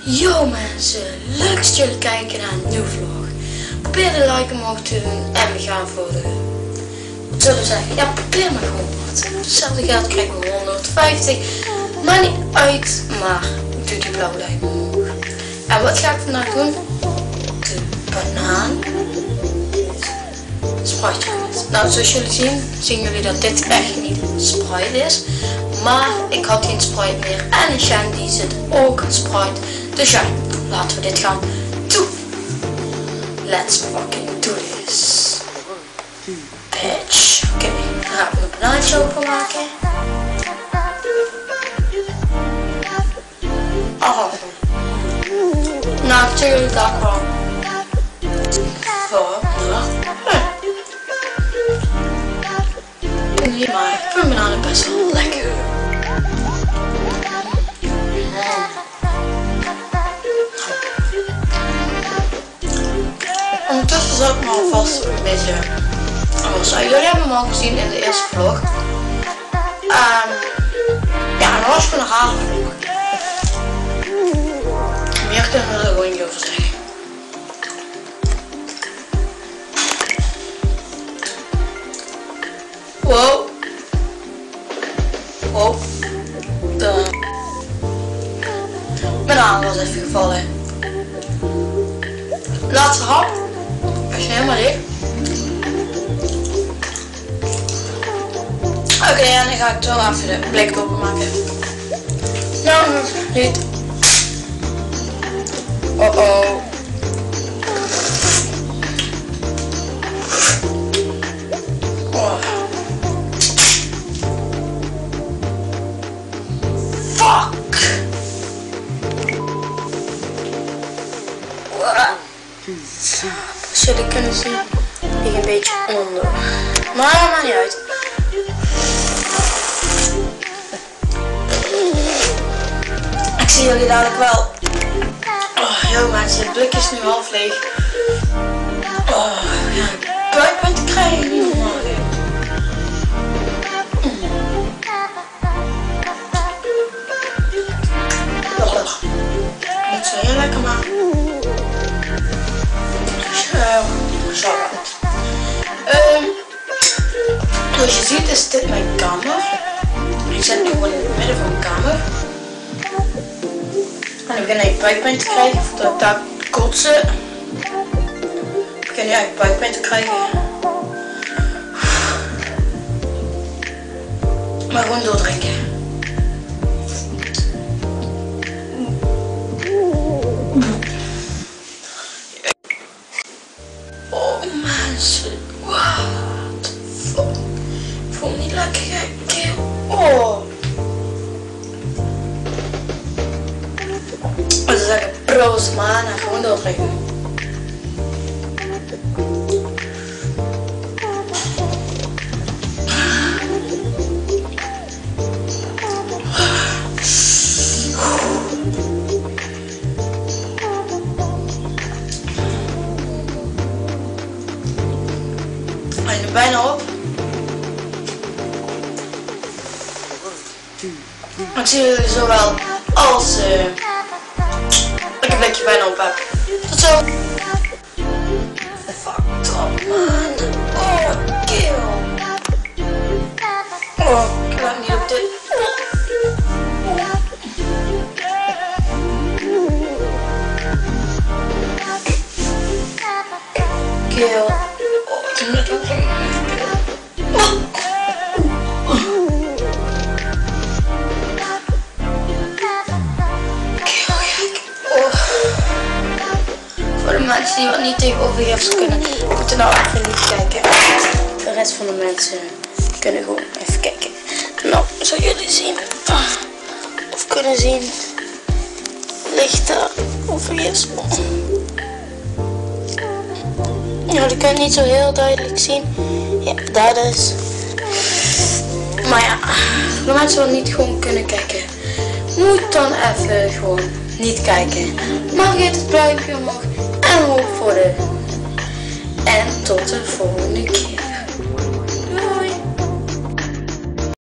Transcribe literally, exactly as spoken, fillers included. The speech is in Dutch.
Yo mensen, leuk dat jullie kijken naar een nieuwe vlog. Probeer de like omhoog te doen en we gaan voor de, wat zullen we zeggen, ja probeer maar gewoon wat. Hetzelfde geld krijgen we honderdvijftig, maar niet uit, maar ik doe die blauwe duim omhoog. En wat ga ik vandaag doen? De banaan Sprite challenge. Nou zoals jullie zien, zien jullie dat dit echt niet Sprite is. Maar ik had geen Sprite meer en in Shandy zit ook een Sprite. Dus ja, laten we dit gaan doen. Let's fucking do this. Bitch. Oké, okay, dan gaan we een banaantje openmaken. Oh. Nou, natuurlijk dat kwam. Voor de niet, maar ik vind bananen best wel lekker. Ondertussen zal ik me alvast een beetje anders uit. Jullie hebben hem al gezien in de eerste vlog. Um, ja, dat was gewoon een rare vlog. Meer kunnen we er gewoon niet over zeggen. Wow. Wow. De... Mijn arm was even gevallen. Laatste hap. Als je helemaal leeg. Oké, okay, en dan ga ik zo even de blik openmaken. Nou, niet. Oh oh. Oh. Fuck. Als jullie kunnen zien, lig een beetje onder. Maar maakt niet uit. Ik zie jullie dadelijk wel. Oh, yo mensen, het blik is nu half leeg. Oh, ja, buikpijn te krijgen, niet normaal. Niet zo heel lekker, maar. Zo. Um, zoals je ziet is dit mijn kamer. Ik zit nu gewoon in het midden van mijn kamer. En ik begin eigenlijk buikpijn te krijgen voordat ik daar kotsen. Ik begin nu eigenlijk buikpijn te krijgen. Maar gewoon doordrinken. What the fuck? Ik voel me niet lekker gek. Oh. Dat is echt een proost man en gewoon doordrinken. Hij is er bijna op. Ik zie jullie zowel als uh, ik een blikje bijna op heb. Tot zo. Fucked up man. Oh kill. Oh, ik laat niet op dit. Kill. Net ook van voor de mensen die wat niet tegen overgiftes kunnen, moeten nou even niet kijken. De rest van de mensen kunnen gewoon even kijken. Nou, zo jullie zien of kunnen zien, ligt daar overgiftes. Ja, dat kan je niet zo heel duidelijk zien. Ja, daar dus. Maar ja, voor de mensen die niet gewoon kunnen kijken, moet dan even gewoon niet kijken. Maar vergeet het duimpje omhoog en hoop voor de. En tot de volgende keer.